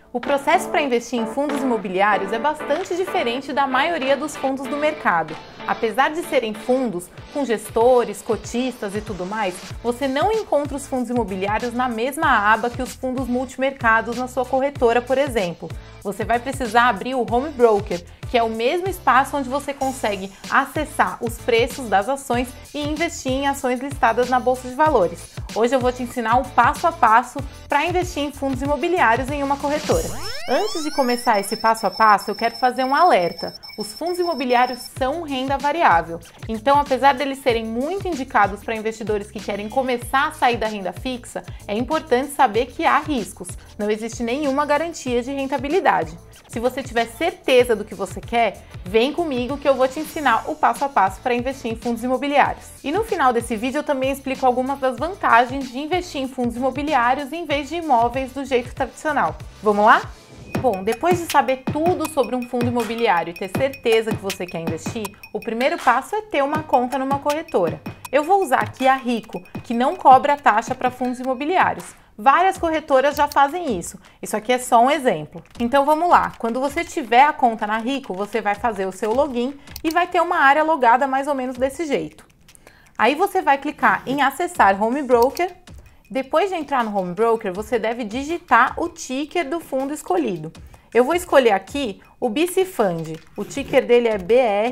O processo para investir em fundos imobiliários é bastante diferente da maioria dos fundos do mercado. Apesar de serem fundos com gestores, cotistas e tudo mais, você não encontra os fundos imobiliários na mesma aba que os fundos multimercados na sua corretora, por exemplo. Você vai precisar abrir o Home Broker, que é o mesmo espaço onde você consegue acessar os preços das ações e investir em ações listadas na Bolsa de Valores. Hoje eu vou te ensinar o passo a passo para investir em fundos imobiliários em uma corretora. Antes de começar esse passo a passo, eu quero fazer um alerta. Os fundos imobiliários são renda variável, então apesar deles serem muito indicados para investidores que querem começar a sair da renda fixa, é importante saber que há riscos, não existe nenhuma garantia de rentabilidade. Se você tiver certeza do que você quer, vem comigo que eu vou te ensinar o passo a passo para investir em fundos imobiliários. E no final desse vídeo eu também explico algumas das vantagens de investir em fundos imobiliários em vez de imóveis do jeito tradicional. Vamos lá? Bom, depois de saber tudo sobre um fundo imobiliário e ter certeza que você quer investir, o primeiro passo é ter uma conta numa corretora. Eu vou usar aqui a Rico, que não cobra taxa para fundos imobiliários. Várias corretoras já fazem isso. Isso aqui é só um exemplo. Então vamos lá. Quando você tiver a conta na Rico, você vai fazer o seu login e vai ter uma área logada mais ou menos desse jeito. Aí você vai clicar em acessar Home Broker. Depois de entrar no Home Broker, você deve digitar o ticker do fundo escolhido. Eu vou escolher aqui o BC Fund. O ticker dele é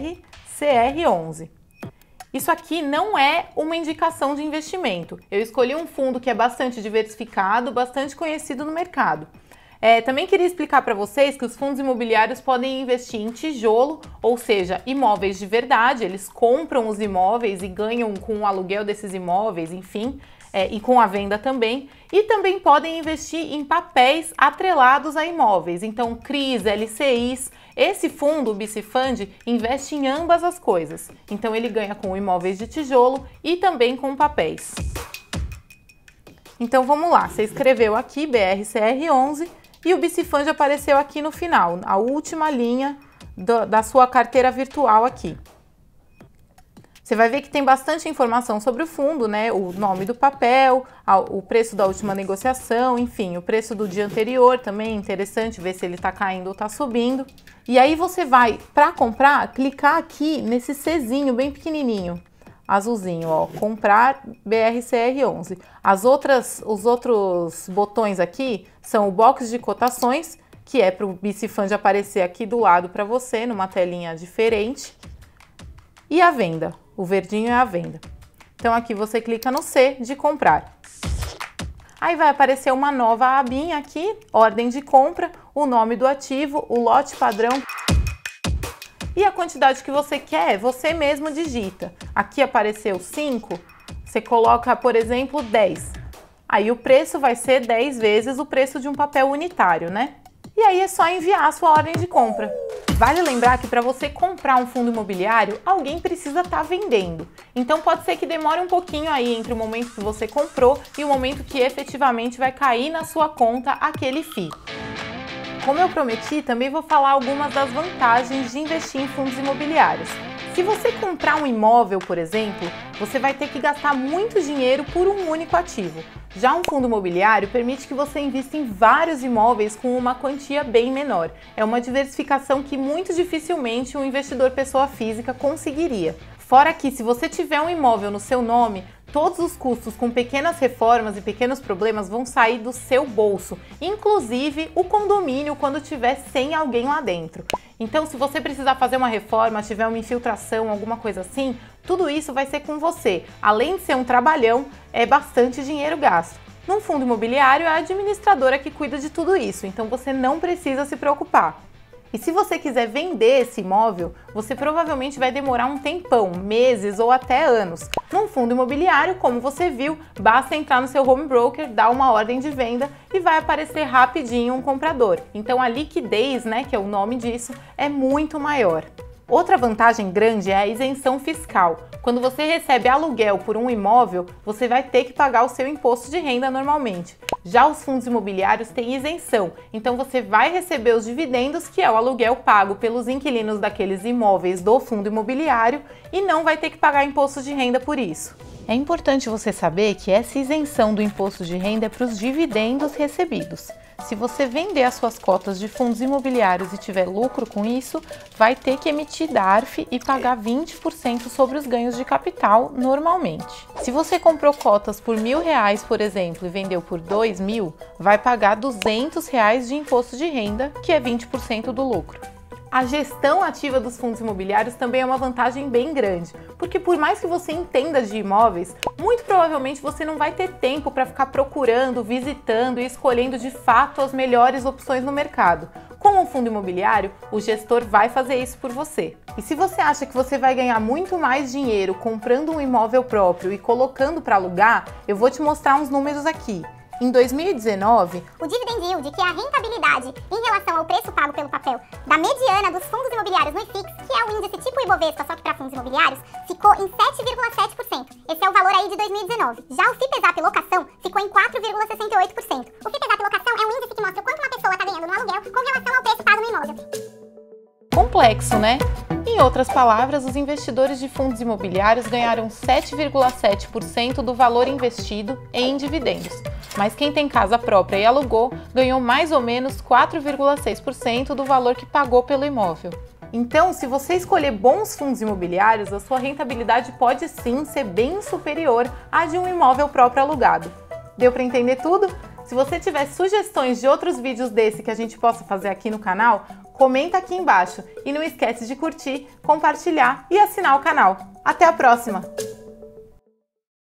BRCR11. Isso aqui não é uma indicação de investimento. Eu escolhi um fundo que é bastante diversificado, bastante conhecido no mercado. Também queria explicar para vocês que os fundos imobiliários podem investir em tijolo, ou seja, imóveis de verdade. Eles compram os imóveis e ganham com o aluguel desses imóveis, enfim, e com a venda também. E também podem investir em papéis atrelados a imóveis, então CRIs, LCIs. Esse fundo, o BC Fund, investe em ambas as coisas. Então ele ganha com imóveis de tijolo e também com papéis. Então vamos lá, você escreveu aqui BRCR11 e o BC Fund apareceu aqui no final, a última linha da sua carteira virtual aqui. Você vai ver que tem bastante informação sobre o fundo, né? O nome do papel, o preço da última negociação, enfim, o preço do dia anterior também, interessante ver se ele está caindo ou está subindo. E aí você vai, para comprar, clicar aqui nesse Czinho bem pequenininho, azulzinho, ó, comprar BRCR11. Os outros botões aqui são o box de cotações, que é para o BC Fund aparecer aqui do lado para você, numa telinha diferente. E a venda, o verdinho é a venda. Então aqui você clica no C de comprar. Aí vai aparecer uma nova abinha aqui, ordem de compra, o nome do ativo, o lote padrão e a quantidade que você quer, você mesmo digita. Aqui apareceu 5, você coloca, por exemplo, 10. Aí o preço vai ser 10 vezes o preço de um papel unitário, né? E aí é só enviar a sua ordem de compra. Vale lembrar que para você comprar um fundo imobiliário, alguém precisa estar vendendo. Então pode ser que demore um pouquinho aí entre o momento que você comprou e o momento que efetivamente vai cair na sua conta aquele FII. Como eu prometi, também vou falar algumas das vantagens de investir em fundos imobiliários. Se você comprar um imóvel, por exemplo, você vai ter que gastar muito dinheiro por um único ativo. Já um fundo imobiliário permite que você invista em vários imóveis com uma quantia bem menor. É uma diversificação que muito dificilmente um investidor pessoa física conseguiria. Fora que, se você tiver um imóvel no seu nome, todos os custos com pequenas reformas e pequenos problemas vão sair do seu bolso, inclusive o condomínio quando tiver sem alguém lá dentro. Então, se você precisar fazer uma reforma, tiver uma infiltração, alguma coisa assim, tudo isso vai ser com você. Além de ser um trabalhão, é bastante dinheiro gasto. Num fundo imobiliário, é a administradora que cuida de tudo isso, então você não precisa se preocupar. E se você quiser vender esse imóvel, você provavelmente vai demorar um tempão, meses ou até anos. Num fundo imobiliário, como você viu, basta entrar no seu home broker, dar uma ordem de venda e vai aparecer rapidinho um comprador. Então a liquidez, né, que é o nome disso, é muito maior. Outra vantagem grande é a isenção fiscal. Quando você recebe aluguel por um imóvel, você vai ter que pagar o seu imposto de renda normalmente. Já os fundos imobiliários têm isenção, então você vai receber os dividendos, que é o aluguel pago pelos inquilinos daqueles imóveis do fundo imobiliário, e não vai ter que pagar imposto de renda por isso. É importante você saber que essa isenção do imposto de renda é para os dividendos recebidos. Se você vender as suas cotas de fundos imobiliários e tiver lucro com isso, vai ter que emitir DARF e pagar 20% sobre os ganhos de capital normalmente. Se você comprou cotas por R$1.000, por exemplo, e vendeu por R$2.000, vai pagar R$200 de imposto de renda, que é 20% do lucro. A gestão ativa dos fundos imobiliários também é uma vantagem bem grande, porque por mais que você entenda de imóveis, muito provavelmente você não vai ter tempo para ficar procurando, visitando e escolhendo de fato as melhores opções no mercado. Com um fundo imobiliário, o gestor vai fazer isso por você. E se você acha que você vai ganhar muito mais dinheiro comprando um imóvel próprio e colocando para alugar, eu vou te mostrar uns números aqui. Em 2019, o dividend yield, que é a rentabilidade em relação ao preço pago pelo papel da mediana dos fundos imobiliários no IFIX, que é o índice tipo Ibovespa, só que para fundos imobiliários, ficou em 7,7%. Esse é o valor aí de 2019. Já o FIPESAP locação ficou em 4,68%. O FIPESAP locação é um índice que mostra o quanto uma pessoa está ganhando no aluguel com relação ao preço pago no imóvel. Complexo, né? Em outras palavras, os investidores de fundos imobiliários ganharam 7,7% do valor investido em dividendos. Mas quem tem casa própria e alugou ganhou mais ou menos 4,6% do valor que pagou pelo imóvel. Então, se você escolher bons fundos imobiliários, a sua rentabilidade pode sim ser bem superior à de um imóvel próprio alugado. Deu para entender tudo? Se você tiver sugestões de outros vídeos desse que a gente possa fazer aqui no canal, comenta aqui embaixo e não esquece de curtir, compartilhar e assinar o canal. Até a próxima!